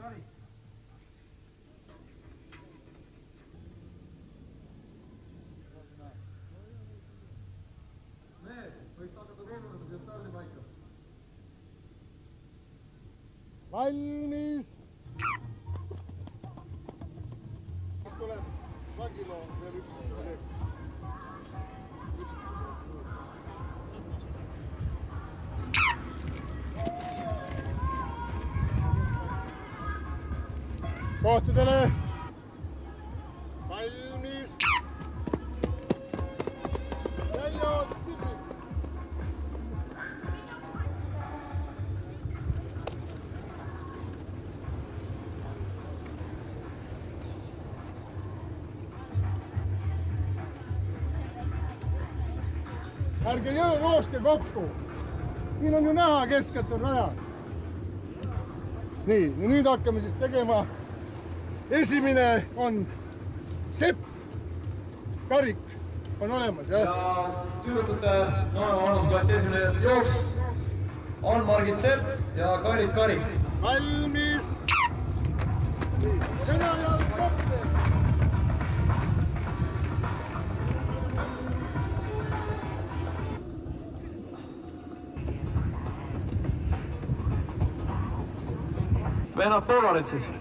Valmis! Tuleb lagilo veel üks. Kohtadele! Valmis! Jäljad! Sibi! Ärge jooske kokku. Siin on ju näha keskelt on rajad. Nii, ja nüüd hakkame siis tegema. Esimene on Sepp. Karik on olemas, jah? Ja tüürukute vanusklassi esimene jooks on Margit Sepp ja Karit Karik. Valmis! Sõna jalg kokku! Vennad poole nüüd siis.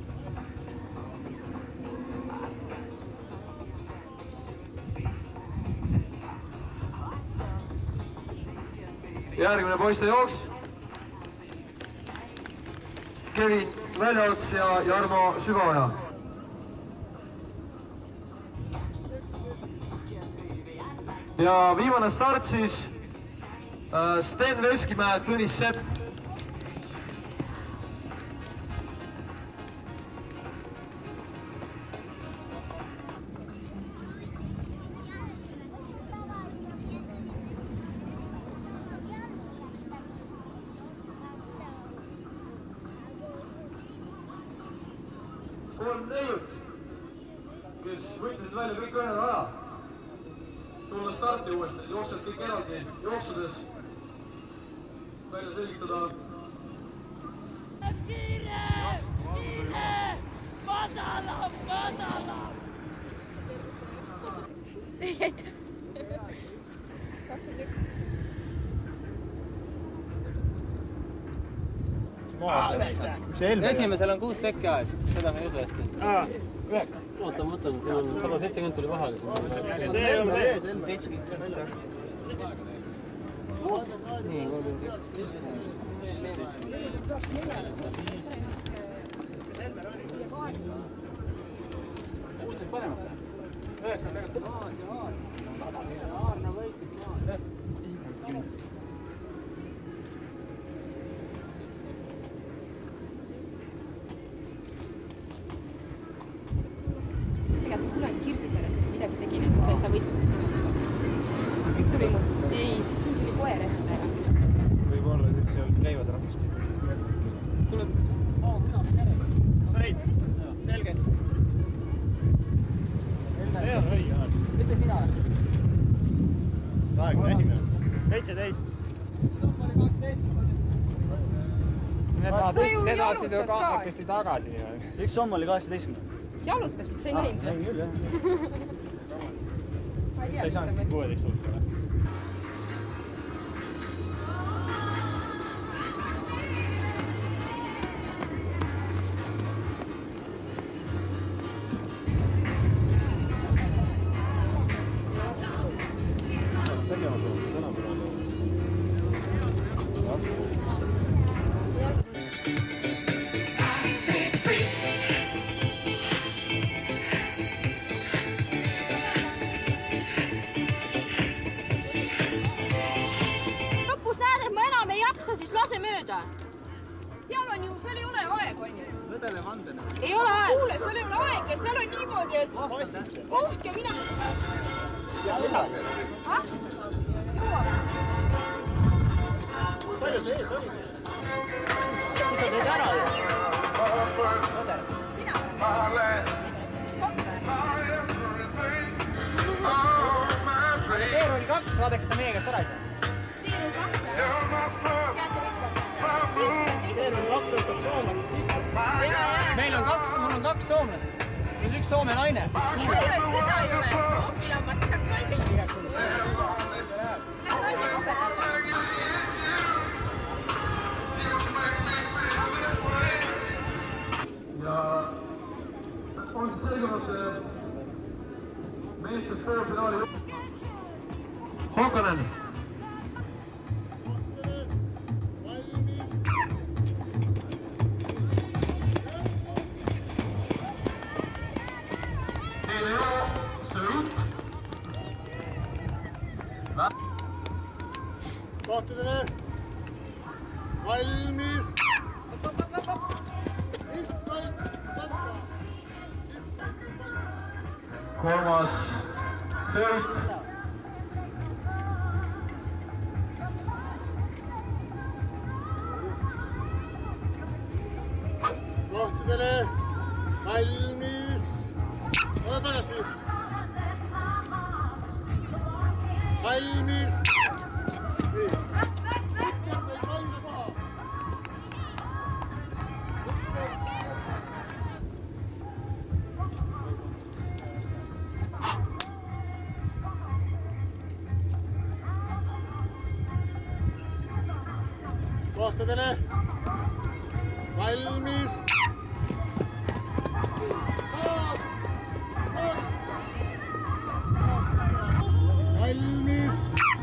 Järgmine poiste jooks. Kevin Väljaots ja Jarmo Süvaoja. Ja viimane start siis Sten Veskimäe, Tõnis Sepp. Kolm neiut, kes võtlesid välja kõik ühel aja. Tulles starti uuesti, jooksed kõik eraldi, jooksudes välja selgitada. Kiire! Kiire! Madalam! Madalam! Ei jäitä. 21. Esimesel on 6 sekki aeg, seda me ei tõesti. 9. Oota, ma mõtlen, siin on 170 tuli vahele. See on see. 70. Nii, 31. Kuustes paremad. 9 on tegelikult. Aarna võitis maha. Kirsi sellest, et midagi tegi need, kui ta ei saa võistlused nimetada. Siis tuli mu... Ei, siis mul tuli koer ette ära. Võib-olla seal käivad rahvast. Tuleb... Pärit. Selge. See on õige. Ütle mida? 21. 17. Need vaatasid ju kahekesti tagasi. Üks somm oli 18. Jalutasid, sa ei näinud? Näin küll, jah. Ma ei tea, ta ei saanud 16 hulka. Siis lase mööda. Seal on ju, seal ei ole aeg, on ju. Lõdele vandena. Ei ole aeg. Kuule, seal ei ole aeg ja seal on niimoodi, et kohke mina. Ja mida? Ah? Juua. Palju see ees on? Kus sa teed ära? Sina. Teerull 2, vaadake ta meie käest ära ei saa. Teerull 2, jah? Teate, võiks võtta. Teerull 2 võtab soomlased sisse. Jaa. on 2 soomlast. Plus 1 Soome naine. Seda ei ole. Okilambad, siis saaks naisi. Läks naisi lugeda. Ja on siis selgunud meeste poolfinaali Håkanen. Kohtadele. Valmis. Kolmas sõit. Kohtadele. Valmis. Oda tagasi. Valmis. Nii. Kohtadele. Valmis. Taas. Valmis.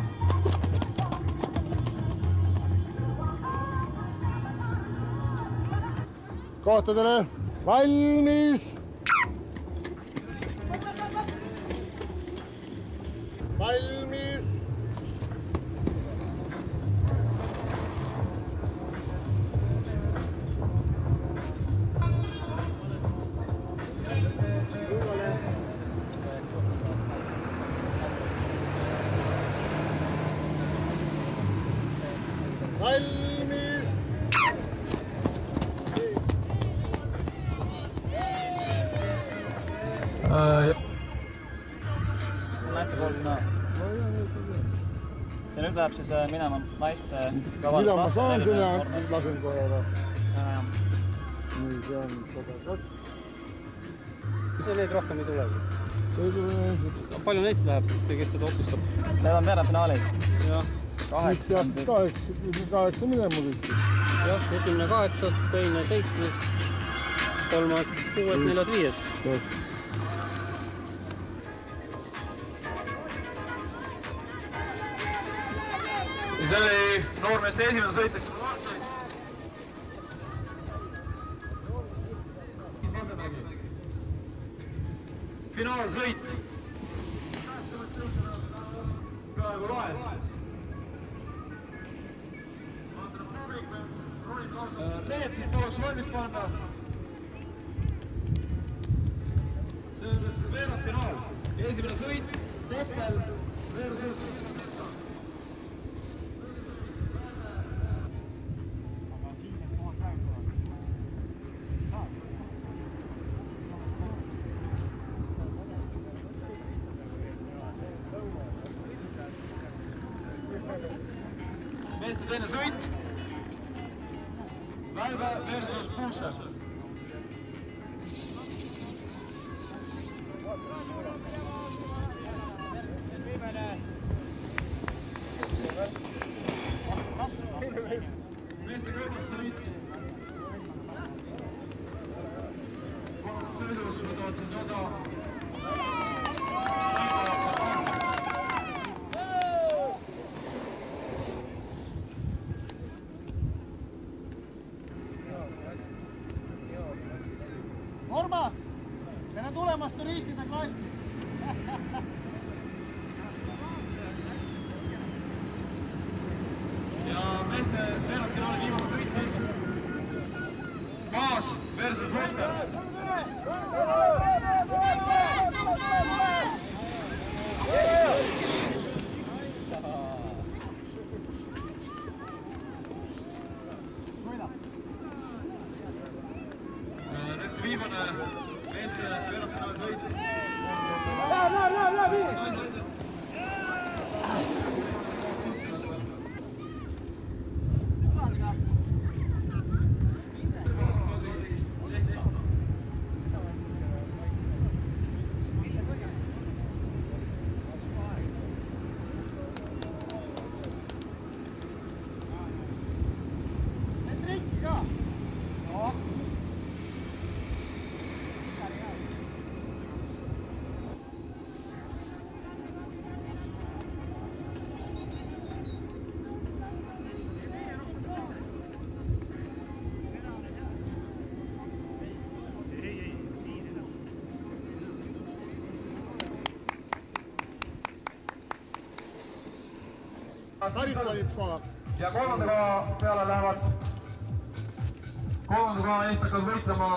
Kohtadele. Valmis. Valmis. Valmis. Naiste poolfinaal. Ja nüüd läheb siis minema naiste Mida ma saan sinna, lasen kohe ära. Nii, see on 102. See neid rohkem ei tulegi. See ei tule ilmselt. Palju neist läheb siis, kes seda otsustab? Need on veerandfinaalid. Jah. Nüüd peab 8 minema kõik. Jah, esimene 8, teine 7, kolmas 6, 4, 5. See oli noormeeste esimene sõit, eks finaalsõit. Praegu laes. Mehed siis tuleks valmis panna. See on siis veerandfinaal. Esimene sõit, Koppel versus meeste teine sõit. Välve versus Puusser. Meeste kolmas sõit. Kolmas sõidus võtavad siis osa Normas, tere tulemast turistide klassi. ja meeste veerandfinaali viimane sõit siis Maas versus Mõtter. Nüüd viimane meeste veerandfinaali sõit. Karit valib koha. Ja kolmanda koha peale lähevad eestakad võitlema.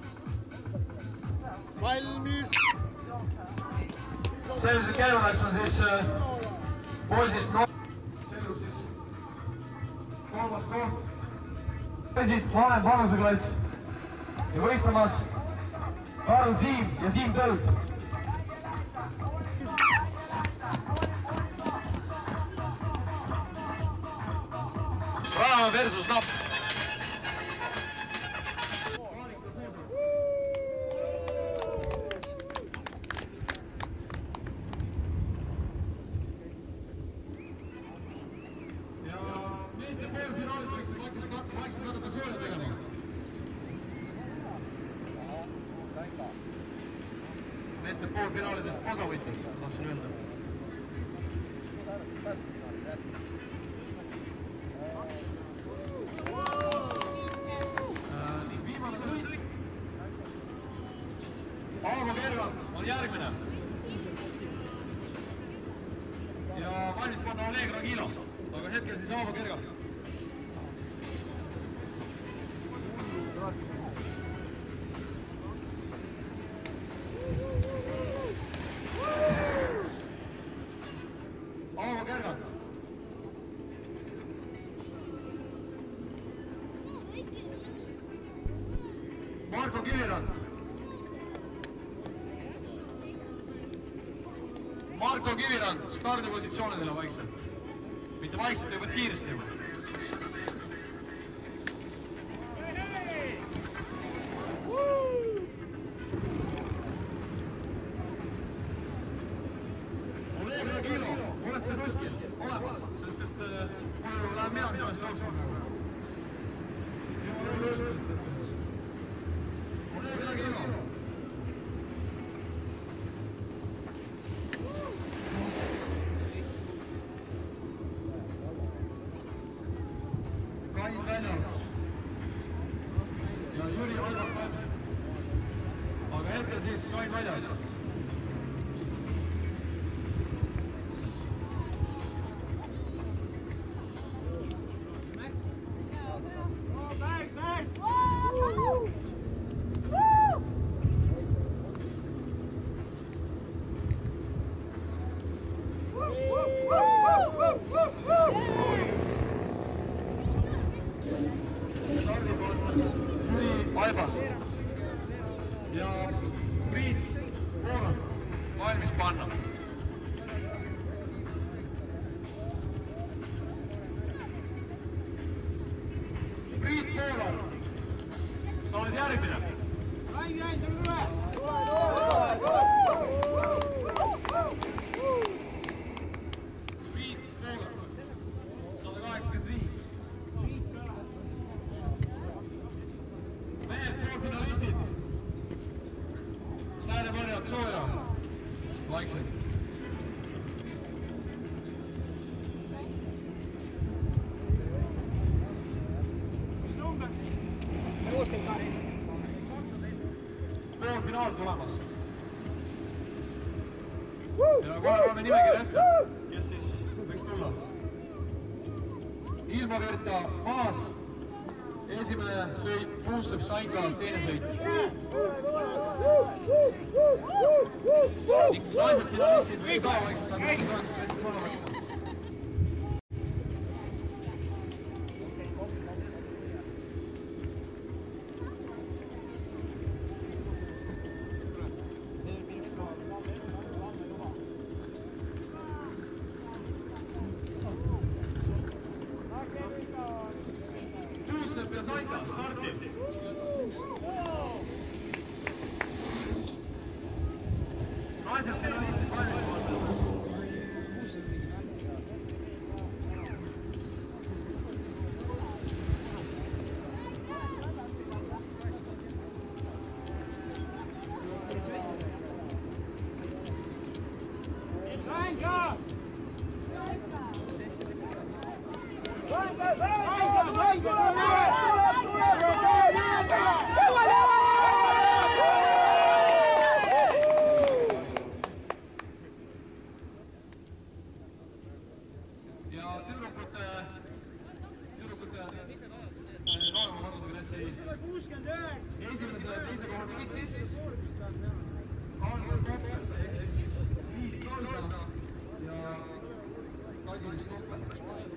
Valmis! Sellised käivuneks on siis poisid selgus siis kolmas koht. Poisid vanem vanuseklass ja võistlemas Karl Siim ja Siim Tõld. Raam versus Napp. Meeste poolfinaalidest osavõitjad, tahtsin öelda. Viimane sõit. Aavo Kervand on järgmine. Ja valmis panna Oleg Ragilo, aga hetkel siis Aavo Kervand. Aavo Kervand. Marko Kivirand. Marko Kivirand, stardipositsioonidele vaikselt. Mitte vaikselt, juba kiiresti juba. Oled sa kuskil olemas, sest et mulle läheb mina sinust jooksma. Ole midagi ilma. Kain Väljaks ja Jüri Alvas valmistab. Aga hetkel siis Kain Väljaks. Aibas ja Priit Poolan valmis panna. Priit Poolan, sa oled järgmine. Priit Poolan, 185. Mehed poolfinalistid. Säärepõrjad sooja. Vaikselt. Poolfinaal tulemas. Ja kohe loeme nimekirja ette, kes siis võiks tulla. Ilmaverta Maas. Esimene sõit, Kuusepp Sainka, teine sõit. Ning naised finalistid võiks ka vaikselt nagu hästi maha võtta. Kuusepp ja Sainka startib. Naised finalistid valmis vaatavad. siis on kohvert ehk 5 korda ja kagilist kohvert.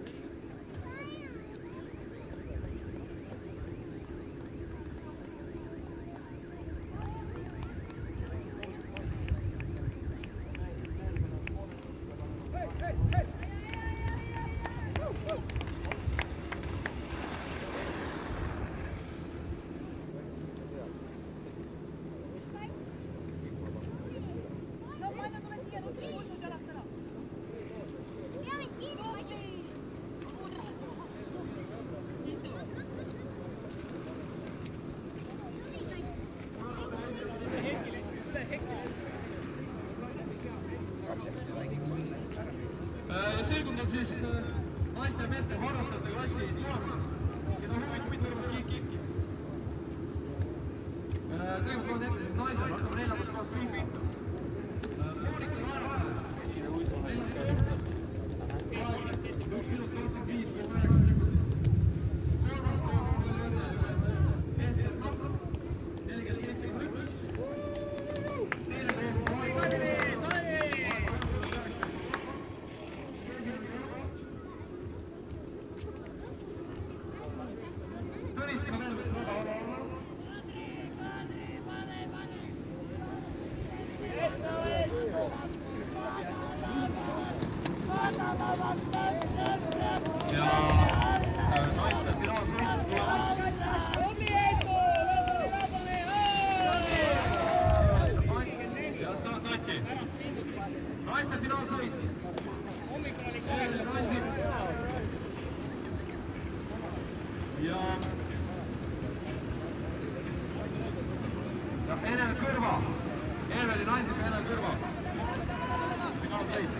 Ja selgub on siis naiste ja meeste harrastajate klassi tulemused, keda huvid võivad kiik-kiiki. Kõigepealt on ette siis naised, hakkame 4. kohast pingu. Monika Naarma, 1 minut 25,9 sekundit. 3. koht Ester Knopp, 47,1. 4. koht Monika. Naiste finaalsõit. Ja Enel Kõrva. Eveli naisega Enel Kõrva. Finaalsõit.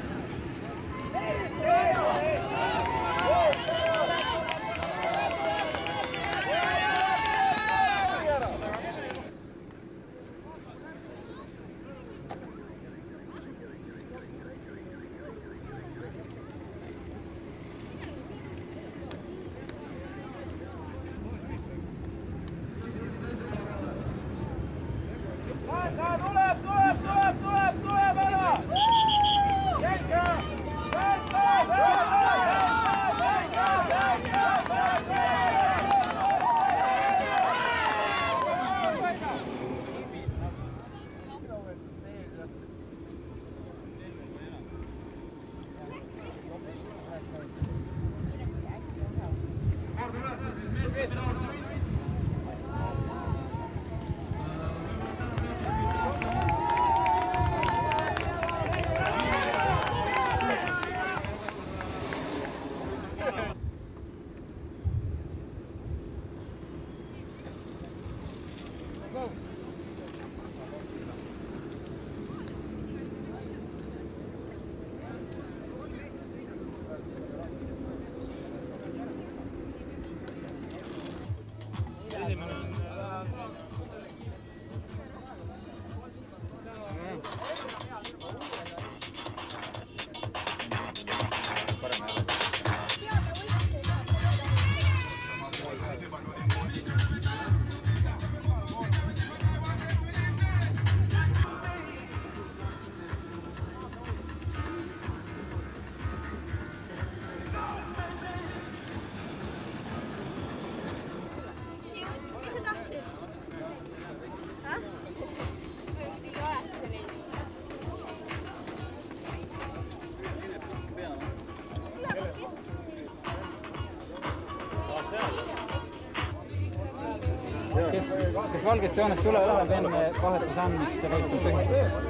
Kes valgest joonest üle läheb enne vahetuse andmist võistlus ühe?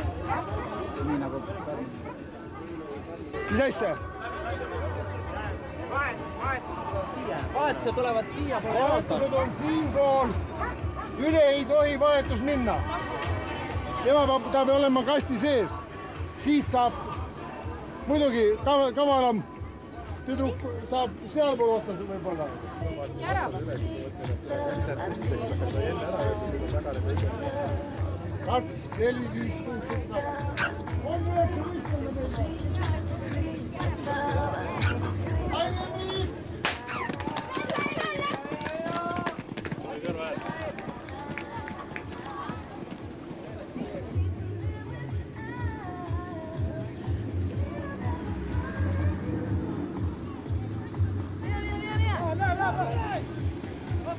Nii nagu... Mis asja? Vahetused tulevad siia poole. Vahetused on siinpool. Üle ei tohi vahetus minna. Tema peab olema kasti sees. Siit saab muidugi kavalam tüdruk saab sealpool otsa võib-olla. Ära! 2, 4, 5, 6, 7, 8.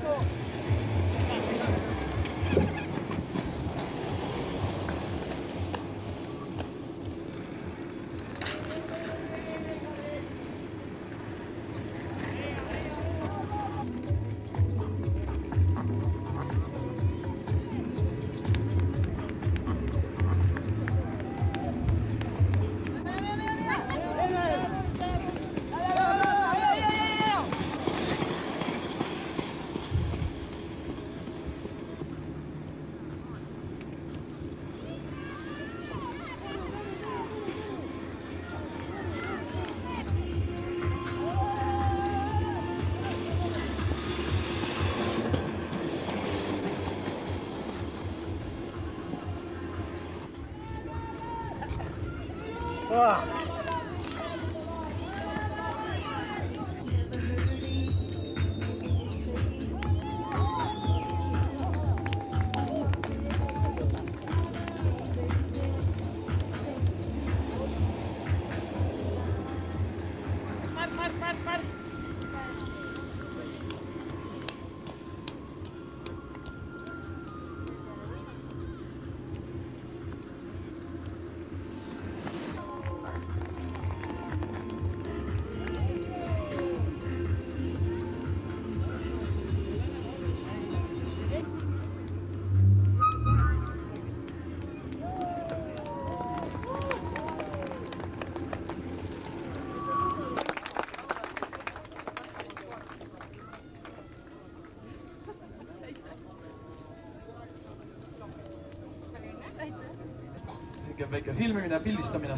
Siuke väike filmimine, pildistamine.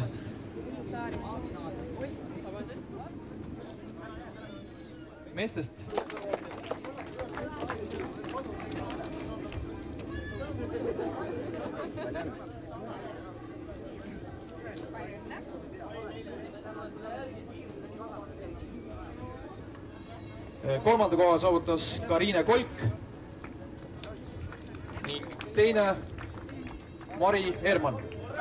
Meestest. Kolmanda koha saavutas Kariine Kolk ning teine Mari Herman.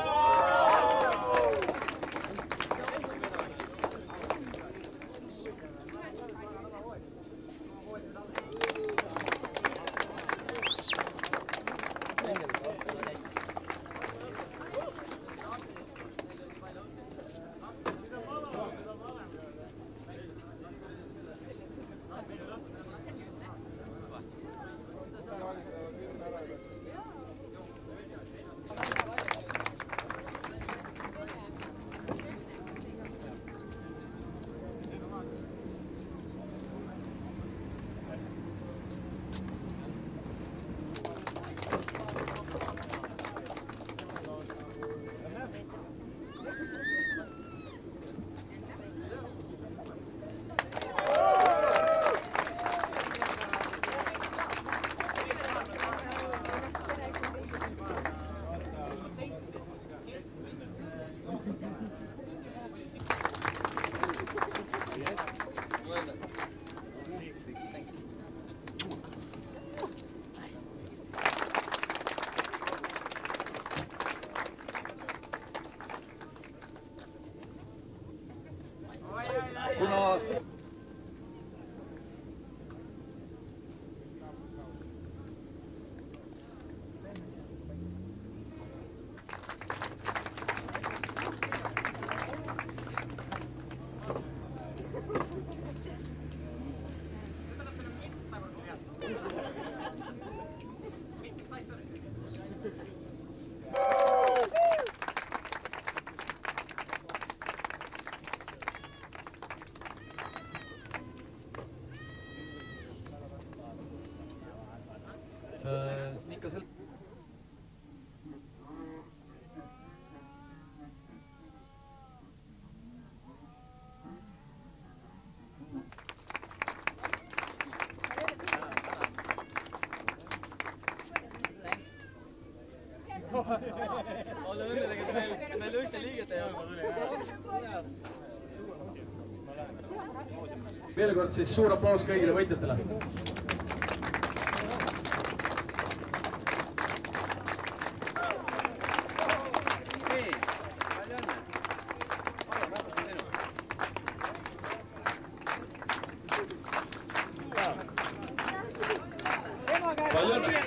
Kuna ikka seal olla õnnelik, et meil ühte liiget ei ole. Veel kord siis suur aplaus kõigile võitjatele. palju õnne!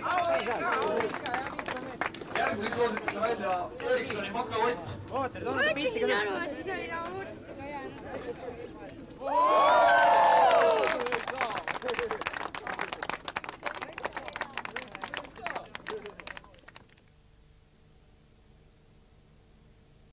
Järgmiseks loositakse välja Ericssoni matkakott. Ma mõtlesin aru, et see oli nagu